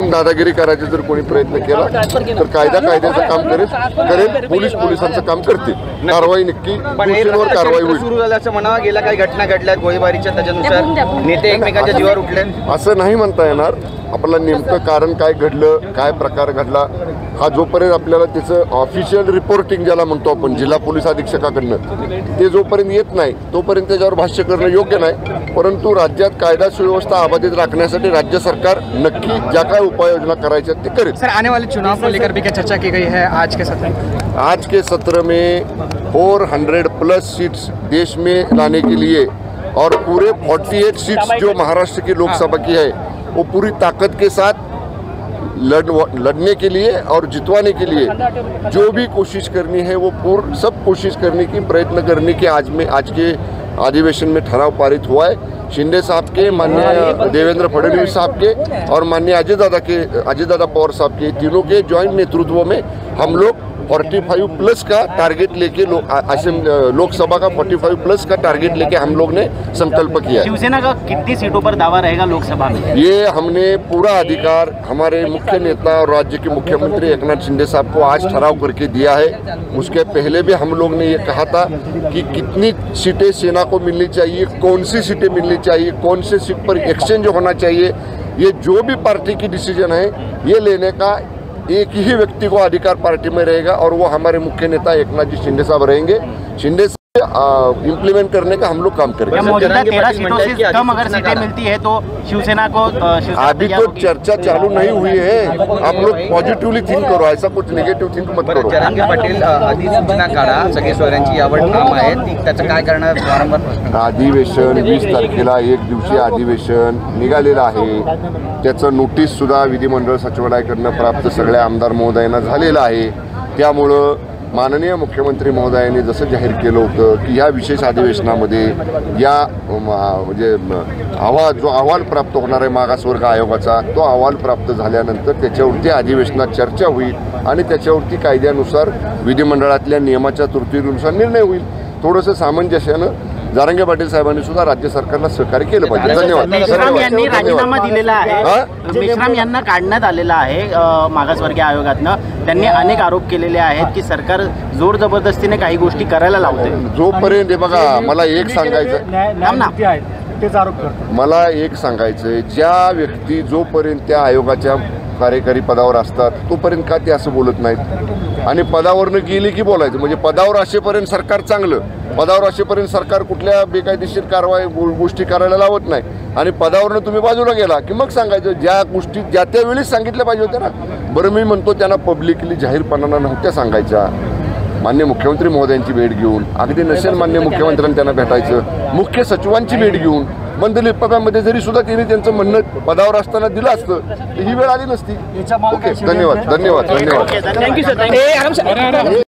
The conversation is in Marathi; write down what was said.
दादागिरी करायचा जर कोणी प्रयत्न केला तर कायद्याचं काम करेल पोलिसांचं काम करतील। कारवाई नक्की दोषींवर कारवाई होईल। सुरू झाल्याचं म्हणावं, गेल्या काही घटना घडल्यात गोळीबारीच्या, त्याच्यानुसार नेते एकमेकांच्या जीवावर उठले असं नाही म्हणता येणार। आपल्याला नेमकं कारण काय घडलं, काय प्रकार घडला हा जोपर्यंत आपल्याला त्याचं ऑफिशियल रिपोर्टिंग ज्याला म्हणतो आपण जिल्हा पोलीस अधीक्षकाकडनं ते जोपर्यंत येत नाही तोपर्यंत त्याच्यावर भाष्य करणं योग्य नाही। परंतु राज्यात कायदा सुव्यवस्था अबाधित राखण्यासाठी राज्य सरकार नक्की ज्या काय उपाययोजना करायच्या ते करेल। सर, आने वाले चुनाव को लेकर भी क्या चर्चा की गई है आज के सत्र में? आज के सत्र में 400+ सीट्स देश में लाने के लिए और पूरे 48 सीट्स जो महाराष्ट्र की लोकसभा की है वो पूरी ताकत के साथ लड़ने के लिए और जितवाने के लिए जो भी कोशिश करनी है वो सब कोशिश करने की प्रयत्न करने की आज के अधिवेशन में ठराव पारित हुआ है। शिंदे साहब के, माननीय देवेंद्र फडणवीस साहब के और माननीय अजय दादा पवार साहब के तीनों के ज्वाइंट नेतृत्व में हम लोग 45+ का टारगेट लेके लोकसभा का 45+ का टारगेट लेके हम लोग ने संकल्प किया है। शिवसेना का कितनी सीटों पर दावा रहेगा लोकसभा में? ये हमने पूरा अधिकार हमारे मुख्य नेता और राज्य के मुख्यमंत्री एकनाथ शिंदे साहब को आज ठराव करके दिया है। उसके पहले भी हम लोग ने ये कहा था कि कितनी सीटें सेना को मिलनी चाहिए, कौन सी सीटें मिलनी चाहिए, कौन से सीट पर एक्सचेंज होना चाहिए, ये जो भी पार्टी की डिसीजन है ये लेने का एक ही व्यक्ति को अधिकार पार्टी में रहेगा और वो हमारे मुख्य नेता एकनाथ जी शिंदे साहब रहेंगे। शिंदे से इम्प्लीमेंट करने का हम लोग काम करेंगे। मौजूदा 13 सीटों से कम अगर सीटें मिलती है तो शिवसेना को अभी तो चर्चा चालू नहीं हुई है। आप लोग पॉझिटिव्हली थिंक करो, ऐसा कुछ निगेटिव्ह थिंक मत करो। जरांगे पाटील अधिसूचना काढा, सगळे सोयऱ्यांची यावर ठाम आहे, त्याचं काय करणार वारंवार प्रश्न? अधिवेशन 20 तारखेला एक दिवसीय अधिवेशन निघालेलं आहे। त्याचं नोटीस सुद्धा विधिमंडळ सचिवालयाकडनं प्राप्त सगळ्या आमदार महोदयांना झालेलं आहे। त्यामुळं माननीय मुख्यमंत्री महोदयांनी जसं जाहीर केलं होतं की या विशेष अधिवेशनामध्ये या म्हणजे जो अहवाल प्राप्त होणार आहे मागासवर्ग आयोगाचा तो अहवाल प्राप्त झाल्यानंतर त्याच्यावरती अधिवेशनात चर्चा होईल आणि त्याच्यावरती कायद्यानुसार विधिमंडळातल्या नियमाच्या तरतुदीनुसार निर्णय होईल। थोडंसं सामंजस्यानं जरांगे पाटील साहेबांनी सुद्धा राज्य सरकारला सहकार्य केलं पाहिजे। धन्यवाद। मेश्राम यांनी राजीनामा दिलेला आहे, मेश्राम यांना काढण्यात आलेला आहे मागासवर्गीय आयोगातनं। त्यांनी अनेक आरोप केलेले आहेत की सरकार जोर जबरदस्तीने काही गोष्टी करायला लावते। जोपर्यंत बघा मला एक सांगायचं ज्या व्यक्ती जोपर्यंत त्या आयोगाच्या कार्यकारी पदावर असतात तोपर्यंत का ते असं बोलत नाहीत आणि पदावरनं गेली की बोलायचं। म्हणजे पदावर असेपर्यंत सरकार चांगलं, पदावर असेपर्यंत सरकार कुठल्या बेकायदेशीर कारवाई गोष्टी करायला लावत नाही आणि पदावरनं तुम्ही बाजूला गेला की मग सांगायचं ज्या गोष्टी ज्या त्यावेळीच सांगितल्या पाहिजे होत्या ना। बरं मी म्हणतो त्यांना पब्लिकली जाहीरपणानं नव्हत्या सांगायच्या। मान्य मुख्यमंत्री महोदयांची भेट घेऊन, अगदी नसेल मान्य मुख्यमंत्र्यांनी त्यांना भेटायचं, मुख्य सचिवांची भेट घेऊन मंदलिप्पामध्ये जरी सुद्धा त्यांनी त्यांचं म्हणणं पदावर असताना दिलं असतं तर ही वेळ आली नसती। ओके, धन्यवाद। Thank you sir.